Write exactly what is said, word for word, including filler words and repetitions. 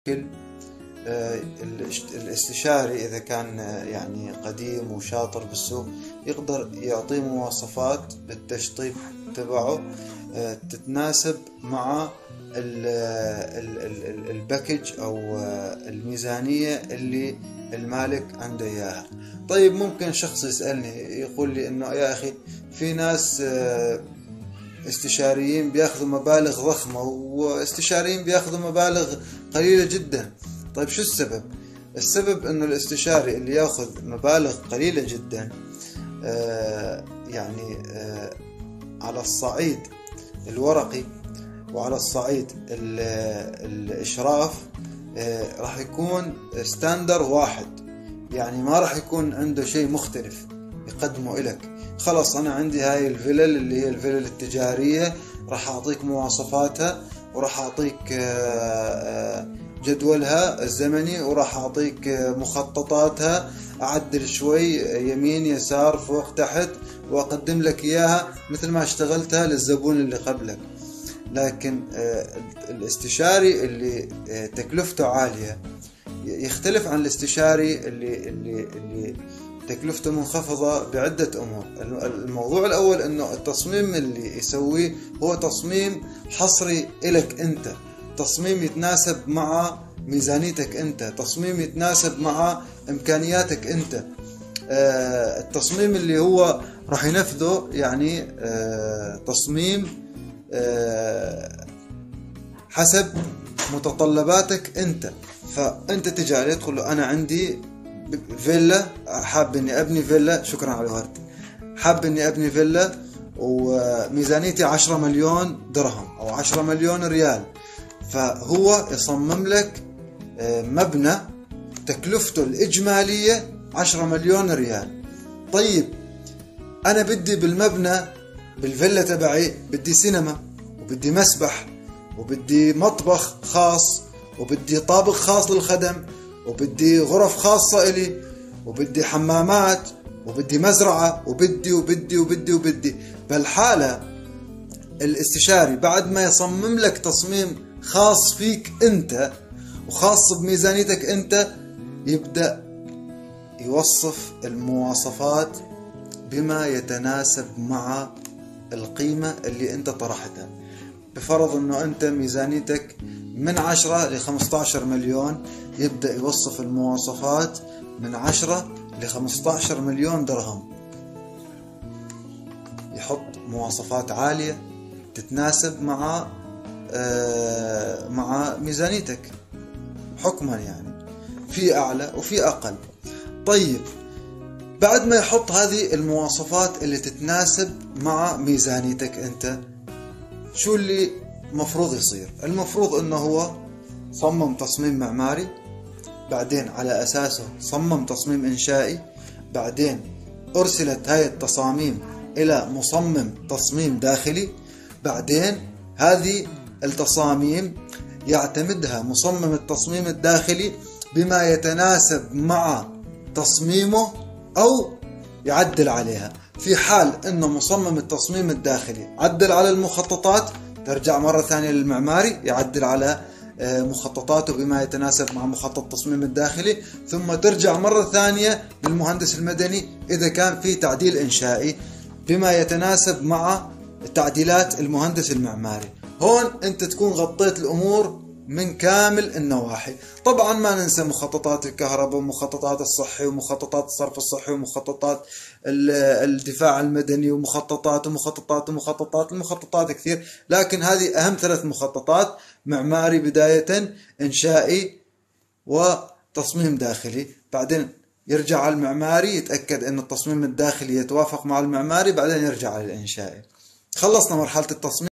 بشكل الاستشاري إذا كان يعني قديم وشاطر بالسوق يقدر يعطيه مواصفات بالتشطيب تبعه تتناسب مع الباكج أو الميزانية اللي المالك عنده إياها. طيب ممكن شخص يسألني يقول لي إنه يا أخي في ناس استشاريين بياخذوا مبالغ ضخمة واستشاريين بياخذوا مبالغ قليلة جدا. طيب شو السبب؟ السبب انه الاستشاري اللي ياخذ مبالغ قليلة جدا آه يعني آه على الصعيد الورقي وعلى الصعيد الاشراف آه راح يكون ستاندر واحد، يعني ما راح يكون عنده شيء مختلف يقدمه إلك. خلاص أنا عندي هاي الفلل اللي هي الفلل التجارية، راح أعطيك مواصفاتها وراح أعطيك جدولها الزمني وراح أعطيك مخططاتها، أعدل شوي يمين يسار فوق تحت وأقدم لك إياها مثل ما اشتغلتها للزبون اللي قبلك. لكن الاستشاري اللي تكلفته عالية يختلف عن الاستشاري اللي اللي اللي تكلفته منخفضة بعدة أمور. الموضوع الأول أنه التصميم اللي يسويه هو تصميم حصري إلك أنت، تصميم يتناسب مع ميزانيتك أنت، تصميم يتناسب مع إمكانياتك أنت. آه التصميم اللي هو راح ينفذه يعني آه تصميم آه حسب متطلباتك أنت. فأنت تجي عليه تقول له أنا عندي فيلا، حاب اني ابني فيلا، شكرا على الورد، حاب اني ابني فيلا وميزانيتي عشرة مليون درهم او عشرة مليون ريال، فهو يصمم لك مبنى تكلفته الاجمالية عشرة مليون ريال. طيب انا بدي بالمبنى بالفيلا تبعي بدي سينما وبدي مسبح وبدي مطبخ خاص وبدي طابق خاص للخدم وبدي غرف خاصة إلي وبدي حمامات وبدي مزرعة وبدي وبدي وبدي وبدي. بالحالة الاستشاري بعد ما يصمم لك تصميم خاص فيك أنت وخاص بميزانيتك أنت يبدأ يوصف المواصفات بما يتناسب مع القيمة اللي أنت طرحتها. بفرض أنه أنت ميزانيتك من عشرة لخمسة عشر مليون، يبدأ يوصف المواصفات من عشرة لخمسة عشر مليون درهم، يحط مواصفات عالية تتناسب مع آه مع ميزانيتك حكما، يعني في أعلى وفي أقل. طيب بعد ما يحط هذه المواصفات اللي تتناسب مع ميزانيتك أنت، شو اللي مفروض يصير؟ المفروض انه هو صمم تصميم معماري، بعدين على اساسه صمم تصميم انشائي، بعدين ارسلت هاي التصاميم الى مصمم تصميم داخلي، بعدين هذه التصاميم يعتمدها مصمم التصميم الداخلي بما يتناسب مع تصميمه او يعدل عليها. في حال انه مصمم التصميم الداخلي عدل على المخططات، ترجع مرة ثانية للمعماري يعدل على مخططاته بما يتناسب مع مخطط التصميم الداخلي، ثم ترجع مرة ثانية للمهندس المدني إذا كان في تعديل إنشائي بما يتناسب مع تعديلات المهندس المعماري. هون أنت تكون غطيت الأمور من كامل النواحي. طبعا ما ننسى مخططات الكهرباء ومخططات الصحي ومخططات الصرف الصحي ومخططات الدفاع المدني ومخططات ومخططات ومخططات المخططات كثير، لكن هذه أهم ثلاث مخططات: معماري بداية، إنشائي، وتصميم داخلي. بعدين يرجع على المعماري يتأكد أن التصميم الداخلي يتوافق مع المعماري، بعدين يرجع على الإنشائي. خلصنا مرحلة التصميم.